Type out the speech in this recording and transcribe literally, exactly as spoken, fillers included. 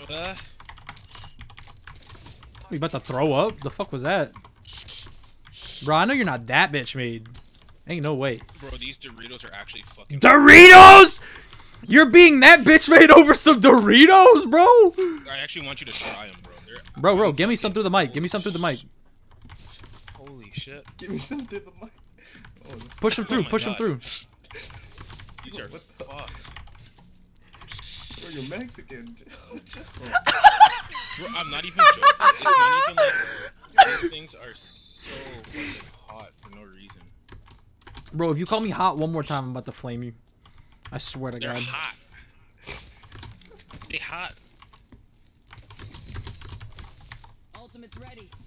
Uh, You about to throw up? The fuck was that? Bro, I know you're not that bitch made. Ain't no way. bro, these Doritos are actually fucking. Doritos? You're being that bitch made over some Doritos, bro? I actually want you to try them, bro. They're Bro, bro, give me some through the mic. Give me some through the mic. Holy shit. Give me some through the mic. Oh, Push them through. Oh my Push them God. through. These are What the- fucked. bro, you're Mexican. Bro, I'm not even joking. It's not even like these things are so fucking hot for no reason. Bro, if you call me hot one more time, I'm about to flame you. I swear to They're God. hot. They hot. Ultimate's ready.